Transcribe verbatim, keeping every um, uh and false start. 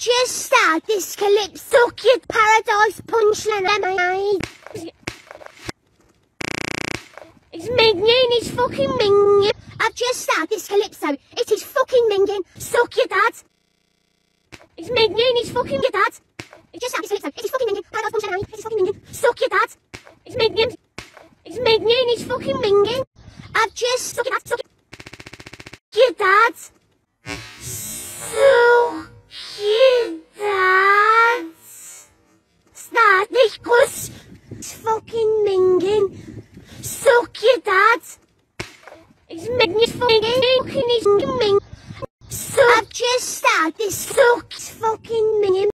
just started this calypso kid paradise punchline, am I? It's minging, it's fucking minging. I've just started this calypso. It is fucking minging. Suck your dad. It's minging, it's fucking your dad. It's just started this calypso. It is fucking minging. Paradise punchline, it is fucking minging. Suck your dad. It's minging. It's minging, it's fucking minging. I've just suck your dad. Suck your dad. Suck your dad. Start nicht Kuss.